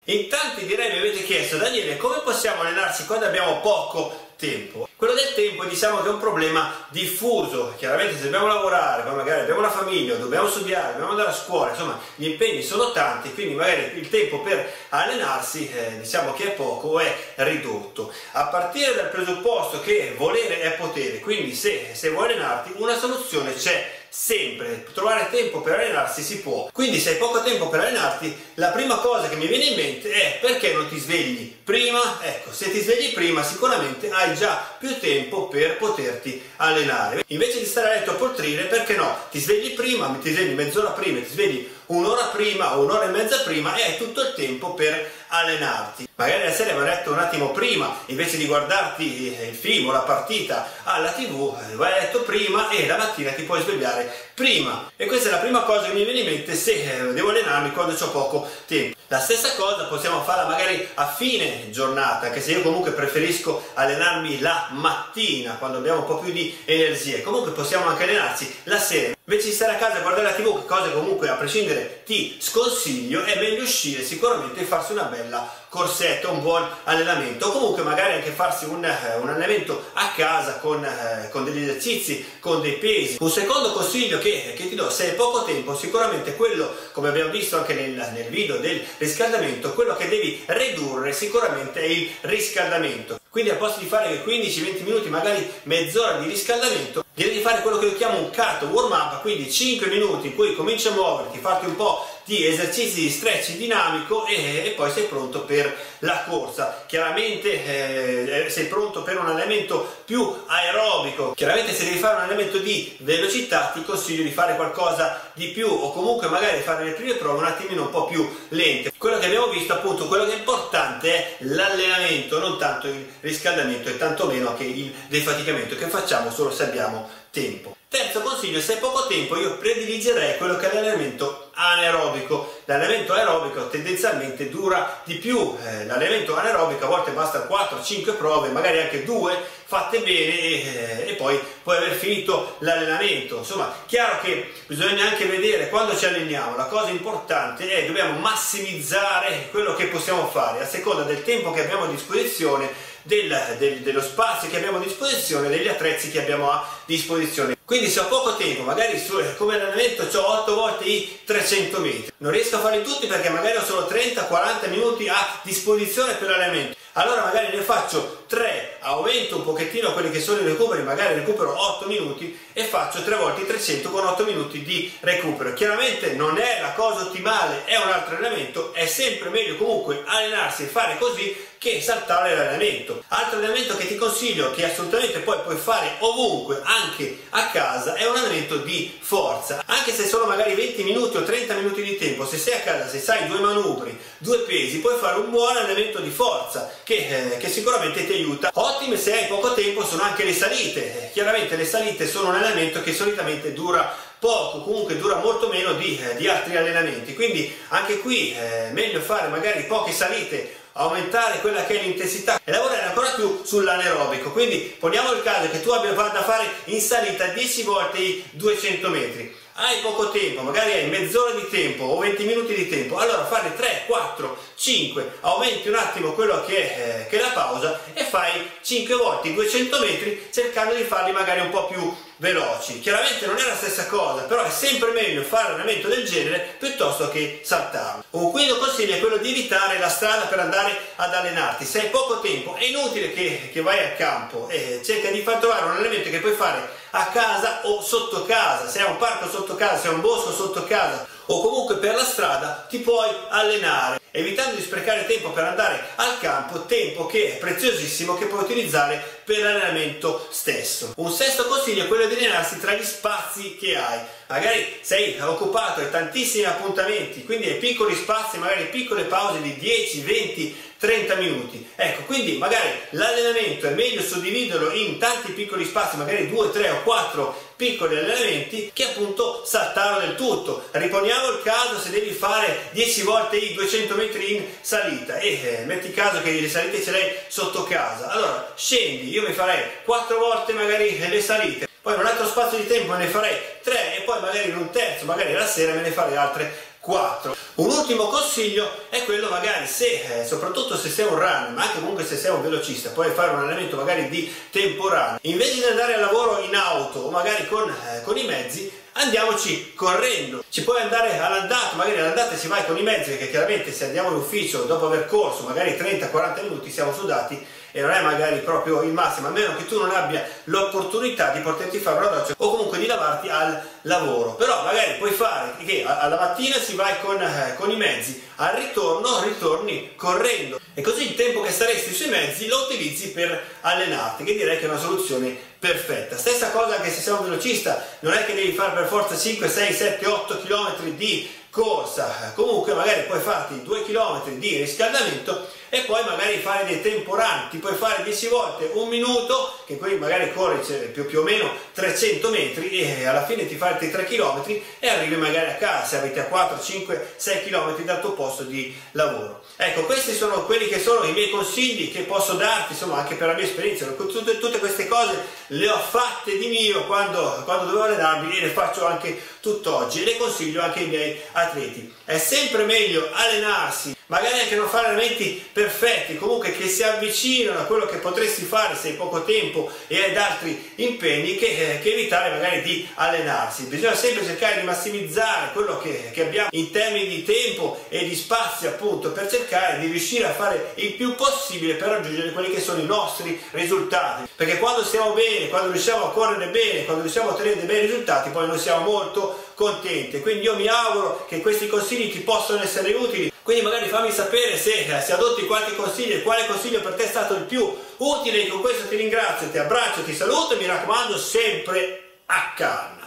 In tanti direi mi avete chiesto: Daniele, come possiamo allenarsi quando abbiamo poco tempo? Quello del tempo diciamo che è un problema diffuso. Chiaramente se dobbiamo lavorare, poi magari abbiamo una famiglia, dobbiamo studiare, dobbiamo andare a scuola, insomma gli impegni sono tanti, quindi magari il tempo per allenarsi diciamo che è poco o è ridotto. A partire dal presupposto che volere è potere, quindi se vuoi allenarti una soluzione c'è sempre, trovare tempo per allenarsi si può. Quindi se hai poco tempo per allenarti, la prima cosa che mi viene in mente è: perché non ti svegli prima? Ecco, se ti svegli prima sicuramente hai già più tempo per poterti allenare. Invece di stare a letto a poltrire, perché no? Ti svegli prima, ti svegli mezz'ora prima, ti svegli un'ora prima o un'ora e mezza prima e hai tutto il tempo per allenarti. Magari la sera vai a letto un attimo prima, invece di guardarti il film o la partita alla TV, vai a letto prima e la mattina ti puoi svegliare prima. E questa è la prima cosa che mi viene in mente se devo allenarmi quando ho poco tempo. La stessa cosa possiamo farla magari a fine giornata, anche se io comunque preferisco allenarmi la mattina quando abbiamo un po' più di energie. Comunque possiamo anche allenarsi la sera. Invece di stare a casa a guardare la TV, cosa comunque a prescindere ti sconsiglio, è meglio uscire sicuramente e farsi una bella corsetta, un buon allenamento, o comunque magari anche farsi un allenamento a casa con degli esercizi, con dei pesi. Un secondo consiglio che ti do, se hai poco tempo, sicuramente quello, come abbiamo visto anche nel video del riscaldamento, quello che devi ridurre sicuramente è il riscaldamento. Quindi al posto di fare 15-20 minuti, magari mezz'ora di riscaldamento, devi fare quello che io chiamo un cut warm up, quindi 5 minuti in cui cominci a muoverti, farti un po' di esercizi di stretching dinamico e poi sei pronto per la corsa. Chiaramente sei pronto per un allenamento più aerobico. Chiaramente se devi fare un allenamento di velocità ti consiglio di fare qualcosa di più, o comunque magari fare le prime prove un attimino un po' più lente. Quello che abbiamo visto appunto, quello che è importante è l'allenamento, non tanto il riscaldamento e tantomeno anche il defaticamento, che facciamo solo se abbiamo tempo. Terzo consiglio: se hai poco tempo, io prediligerei quello che è l'allenamento anaerobico. L'allenamento aerobico tendenzialmente dura di più. L'allenamento anaerobico a volte basta 4-5 prove, magari anche 2 fatte bene e poi puoi aver finito l'allenamento. Insomma, chiaro che bisogna anche vedere quando ci alleniamo. La cosa importante è che dobbiamo massimizzare quello che possiamo fare a seconda del tempo che abbiamo a disposizione, dello spazio che abbiamo a disposizione, degli attrezzi che abbiamo a disposizione. Quindi se ho poco tempo, magari come allenamento ho 8 volte i 300 metri, non riesco a farli tutti perché magari ho solo 30-40 minuti a disposizione per l'allenamento, allora magari ne faccio 3, aumento un pochettino quelli che sono i recuperi, magari recupero 8 minuti e faccio 3 volte i 300 con 8 minuti di recupero. Chiaramente non è la cosa ottimale, è un altro allenamento, è sempre meglio comunque allenarsi e fare così che saltare l'allenamento. Altro allenamento che ti consiglio, che assolutamente poi puoi fare ovunque, anche a casa, è un allenamento di forza. Anche se sono magari 20 minuti o 30 minuti di tempo, se sei a casa, se sai 2 manubri, 2 pesi, puoi fare un buon allenamento di forza che sicuramente ti aiuta. Ottime se hai poco tempo sono anche le salite. Chiaramente le salite sono un allenamento che solitamente dura poco, comunque dura molto meno di altri allenamenti, quindi anche qui è meglio fare magari poche salite, aumentare quella che è l'intensità e lavorare ancora più sull'anaerobico. Quindi poniamo il caso che tu vada a fare in salita 10 volte i 200 metri, hai poco tempo, magari hai mezz'ora di tempo o 20 minuti di tempo, allora fare 3, 4, 5, aumenti un attimo quello che è la pausa e fai 5 volte i 200 metri cercando di farli magari un po' più veloci. Chiaramente non è la stessa cosa, però è sempre meglio fare un allenamento del genere piuttosto che saltarlo. Un quinto consiglio è quello di evitare la strada per andare ad allenarti. Se hai poco tempo è inutile che vai a campo, cerca di far trovare un allenamento che puoi fare a casa o sotto casa. Se hai un parco sotto casa, se hai un bosco sotto casa o comunque per la strada, ti puoi allenare, evitando di sprecare tempo per andare al campo, tempo che è preziosissimo, che puoi utilizzare per l'allenamento stesso. Un sesto consiglio è quello di allenarsi tra gli spazi che hai. Magari sei occupato, hai tantissimi appuntamenti, quindi hai piccoli spazi, magari piccole pause di 10, 20, 30 minuti. Ecco, quindi magari l'allenamento è meglio suddividerlo in tanti piccoli spazi, magari 2, 3 o 4 piccoli allenamenti, che appunto saltarlo del tutto. Riponiamo il caso se devi fare 10 volte i 200 metri in salita e metti caso che le salite ce l'hai sotto casa, allora scendi, io mi farei 4 volte magari le salite, poi in un altro spazio di tempo me ne farei 3 e poi magari in un terzo, magari la sera me ne farei altre 4. Un ultimo consiglio è quello magari se, soprattutto se sei un runner, ma anche comunque se sei un velocista, puoi fare un allenamento magari di tempo run, invece di andare al lavoro in auto o magari con i mezzi, andiamoci correndo. Ci puoi andare all'andata, magari all'andata si vai con i mezzi, perché chiaramente se andiamo in ufficio dopo aver corso magari 30-40 minuti siamo sudati e non è magari proprio il massimo, a meno che tu non abbia l'opportunità di poterti fare una doccia o comunque di lavarti al lavoro. Però magari puoi fare che alla mattina si vai con i mezzi, al ritorno ritorni correndo e così il tempo che staresti sui mezzi lo utilizzi per allenarti, che direi che è una soluzione perfetta. Stessa cosa anche se sei un velocista, non è che devi fare per forza 5, 6, 7, 8 km di corsa, comunque magari puoi farti 2 km di riscaldamento e poi magari fare dei temporanti, puoi fare 10 volte un minuto, che poi magari corri più o meno 300 metri e alla fine ti fai i 3 km e arrivi magari a casa se abiti a 4, 5, 6 km dal tuo posto di lavoro. Ecco, questi sono quelli che sono i miei consigli che posso darti, insomma, anche per la mia esperienza. Tutte queste cose le ho fatte di mio quando dovevo allenarmi e le faccio anche tutt'oggi e le consiglio anche ai miei atleti. È sempre meglio allenarsi, magari anche non fare allenamenti perfetti, comunque che si avvicinano a quello che potresti fare se hai poco tempo e hai altri impegni, che evitare magari di allenarsi. Bisogna sempre cercare di massimizzare quello che abbiamo in termini di tempo e di spazio, appunto, per cercare di riuscire a fare il più possibile per raggiungere quelli che sono i nostri risultati, perché quando stiamo bene, quando riusciamo a correre bene, quando riusciamo a ottenere dei bei risultati, poi noi siamo molto contenti. Quindi io mi auguro che questi consigli ti possano essere utili, quindi magari fammi sapere se adotti qualche consiglio e quale consiglio per te è stato il più utile. Con questo ti ringrazio, ti abbraccio, ti saluto e mi raccomando sempre a calma.